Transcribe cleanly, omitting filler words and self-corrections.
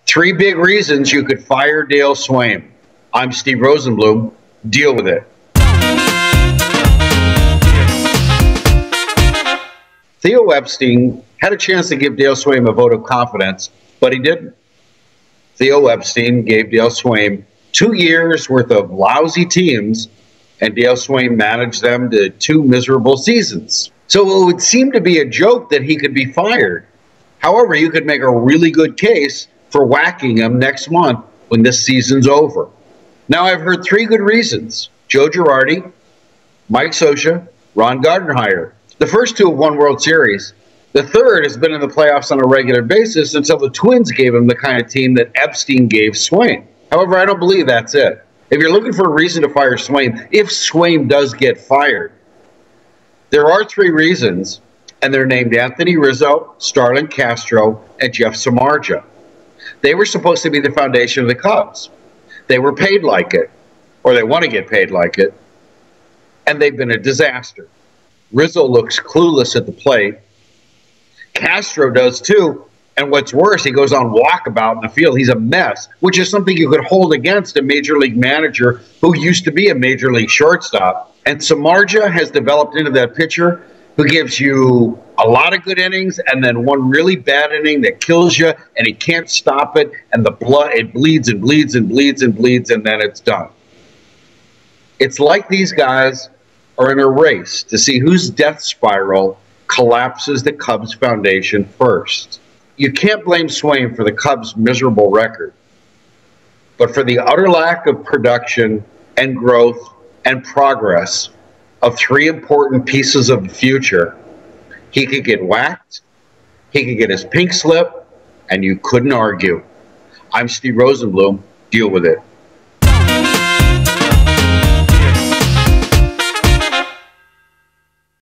Three big reasons you could fire Dale Sveum. I'm Steve Rosenbloom. Deal with it. Theo Epstein had a chance to give Dale Sveum a vote of confidence, but he didn't. Theo Epstein gave Dale Sveum 2 years worth of lousy teams, and Dale Sveum managed them to 2 miserable seasons. So it would seem to be a joke that he could be fired. However, you could make a really good case for whacking him next month when this season's over. Now, I've heard 3 good reasons: Joe Girardi, Mike Scioscia, Ron Gardenhire. The first 2 have won World Series. The third has been in the playoffs on a regular basis until the Twins gave him the kind of team that Epstein gave Sveum. However, I don't believe that's it. If you're looking for a reason to fire Sveum, if Sveum does get fired, there are 3 reasons, and they're named Anthony Rizzo, Starlin Castro, and Jeff Samardzija. They were supposed to be the foundation of the Cubs. They were paid like it, or they want to get paid like it, and they've been a disaster. Rizzo looks clueless at the plate. Castro does too, and what's worse, he goes on walkabout in the field. He's a mess, which is something you could hold against a major league manager who used to be a major league shortstop. And Samardzija has developed into that pitcher who gives you a lot of good innings and then one really bad inning that kills you, and he can't stop it, and the blood, it bleeds and bleeds and bleeds and bleeds, and then it's done. It's like these guys are in a race to see whose death spiral collapses the Cubs foundation first. You can't blame Sveum for the Cubs' miserable record, but for the utter lack of production and growth and progress of 3 important pieces of the future, he could get whacked, he could get his pink slip, and you couldn't argue. I'm Steve Rosenbloom. Deal with it.